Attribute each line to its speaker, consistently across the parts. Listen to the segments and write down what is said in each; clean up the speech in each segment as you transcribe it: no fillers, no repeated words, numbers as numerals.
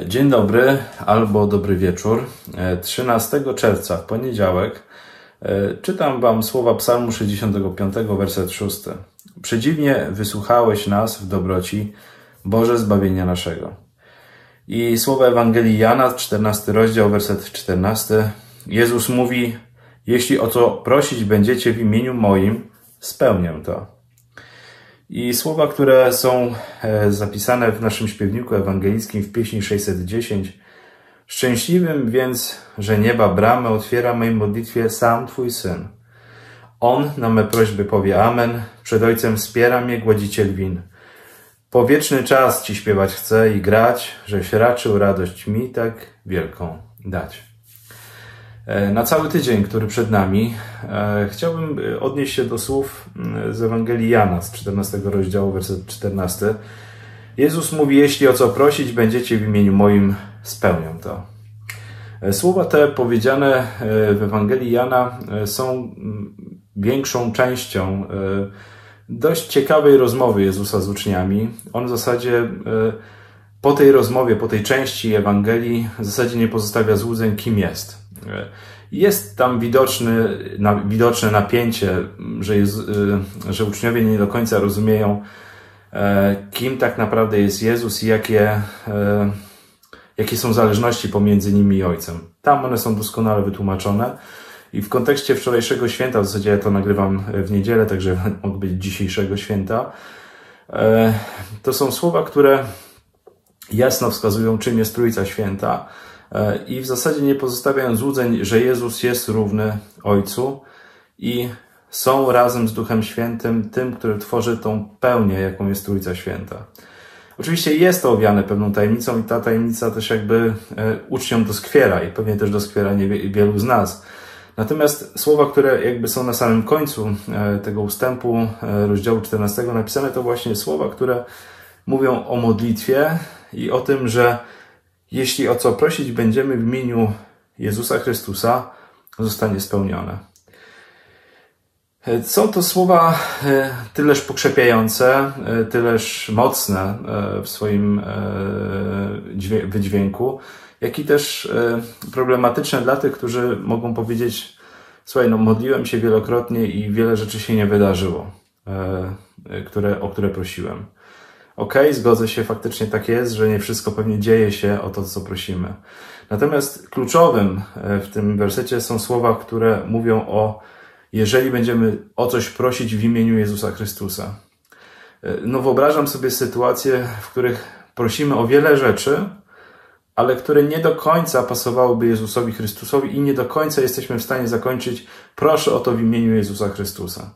Speaker 1: Dzień dobry albo dobry wieczór. 13 czerwca w poniedziałek czytam Wam słowa Psalmu 65, werset 6. Przedziwnie wysłuchałeś nas w dobroci, Boże zbawienia naszego. I słowa Ewangelii Jana, 14 rozdział, werset 14. Jezus mówi: jeśli o co prosić będziecie w imieniu moim, spełnię to. I słowa, które są zapisane w naszym śpiewniku ewangelickim w pieśni 610. Szczęśliwym więc, że nieba bramę otwiera mej modlitwie sam Twój Syn. On na me prośby powie amen, przed Ojcem wspiera mnie Gładziciel win. Po wieczny czas Ci śpiewać chcę i grać, żeś raczył radość mi tak wielką dać. Na cały tydzień, który przed nami, chciałbym odnieść się do słów z Ewangelii Jana, z 14 rozdziału, werset 14. Jezus mówi: jeśli o co prosić będziecie w imieniu moim, spełnię to. Słowa te powiedziane w Ewangelii Jana są większą częścią dość ciekawej rozmowy Jezusa z uczniami. On w zasadzie po tej rozmowie, po tej Ewangelii w zasadzie nie pozostawia złudzeń, kim jest. Jest tam widoczne napięcie, że uczniowie nie do końca rozumieją, kim tak naprawdę jest Jezus i jakie są zależności pomiędzy nimi i Ojcem. Tam one są doskonale wytłumaczone. I w kontekście wczorajszego święta, w zasadzie ja to nagrywam w niedzielę, także mógł być dzisiejszego święta, to są słowa, które jasno wskazują, czym jest Trójca Święta i w zasadzie nie pozostawiają złudzeń, że Jezus jest równy Ojcu i są razem z Duchem Świętym tym, który tworzy tą pełnię, jaką jest Trójca Święta. Oczywiście jest to owiane pewną tajemnicą i ta tajemnica też jakby uczniom doskwiera i pewnie też doskwiera wielu z nas. Natomiast słowa, które jakby są na samym końcu tego ustępu rozdziału 14 napisane, to właśnie słowa, które mówią o modlitwie i o tym, że jeśli o co prosić będziemy w imieniu Jezusa Chrystusa, zostanie spełnione. Są to słowa tyleż pokrzepiające, tyleż mocne w swoim wydźwięku, jak i też problematyczne dla tych, którzy mogą powiedzieć: słuchaj, modliłem się wielokrotnie i wiele rzeczy się nie wydarzyło, o które prosiłem. Okej, zgodzę się, faktycznie tak jest, że nie wszystko pewnie dzieje się o to, co prosimy. Natomiast kluczowym w tym wersecie są słowa, które mówią jeżeli będziemy o coś prosić w imieniu Jezusa Chrystusa. Wyobrażam sobie sytuacje, w których prosimy o wiele rzeczy, ale które nie do końca pasowałyby Jezusowi Chrystusowi i nie do końca jesteśmy w stanie zakończyć: proszę o to w imieniu Jezusa Chrystusa.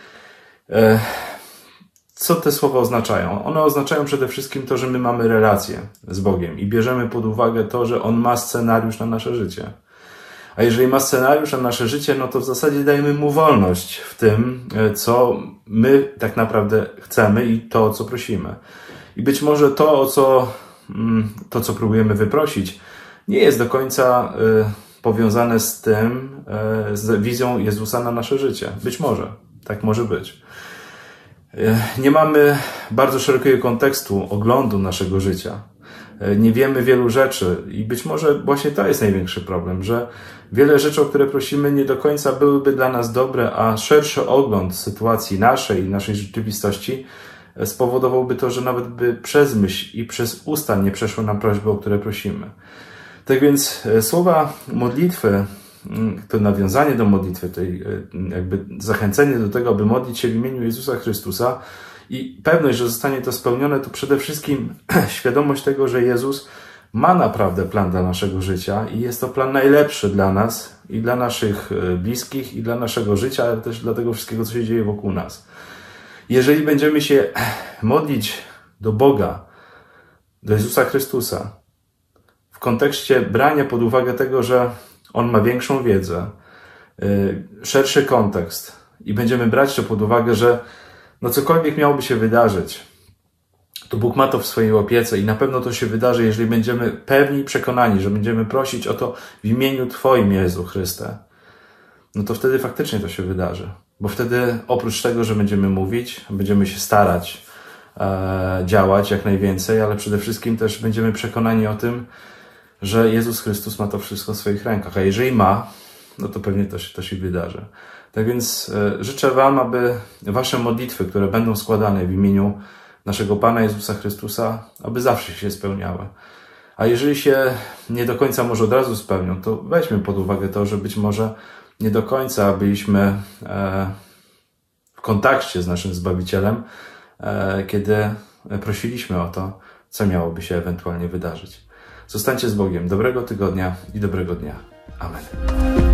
Speaker 1: Co te słowa oznaczają? One oznaczają przede wszystkim to, że my mamy relację z Bogiem i bierzemy pod uwagę to, że On ma scenariusz na nasze życie. A jeżeli ma scenariusz na nasze życie, to w zasadzie dajemy Mu wolność w tym, co my tak naprawdę chcemy i to, o co prosimy. I być może to, co próbujemy wyprosić, nie jest do końca powiązane z tym, z wizją Jezusa na nasze życie. Być może. Tak może być. Nie mamy bardzo szerokiego kontekstu, oglądu naszego życia. Nie wiemy wielu rzeczy i być może właśnie to jest największy problem, że wiele rzeczy, o które prosimy, nie do końca byłyby dla nas dobre, a szerszy ogląd sytuacji naszej rzeczywistości spowodowałby to, że nawet by przez myśl i przez usta nie przeszły nam prośby, o które prosimy. Tak więc słowa modlitwy, to nawiązanie do modlitwy, jakby zachęcenie do tego, aby modlić się w imieniu Jezusa Chrystusa i pewność, że zostanie to spełnione, to przede wszystkim świadomość tego, że Jezus ma naprawdę plan dla naszego życia i jest to plan najlepszy dla nas i dla naszych bliskich i dla naszego życia, ale też dla tego wszystkiego, co się dzieje wokół nas. Jeżeli będziemy się modlić do Boga, do Jezusa Chrystusa, w kontekście brania pod uwagę tego, że On ma większą wiedzę, szerszy kontekst i będziemy brać to pod uwagę, że cokolwiek miałoby się wydarzyć, to Bóg ma to w swojej opiece i na pewno to się wydarzy, jeżeli będziemy pewni i przekonani, że będziemy prosić o to w imieniu Twoim, Jezu Chryste, to wtedy faktycznie to się wydarzy. Bo wtedy oprócz tego, że będziemy mówić, będziemy się starać działać jak najwięcej, ale przede wszystkim też będziemy przekonani o tym, że Jezus Chrystus ma to wszystko w swoich rękach. A jeżeli ma, no to pewnie to się wydarzy. Tak więc życzę Wam, aby Wasze modlitwy, które będą składane w imieniu naszego Pana Jezusa Chrystusa, aby zawsze się spełniały. A jeżeli się nie do końca może od razu spełnią, to weźmy pod uwagę to, że być może nie do końca byliśmy w kontakcie z naszym Zbawicielem, kiedy prosiliśmy o to, co miałoby się ewentualnie wydarzyć. Zostańcie z Bogiem. Dobrego tygodnia i dobrego dnia. Amen.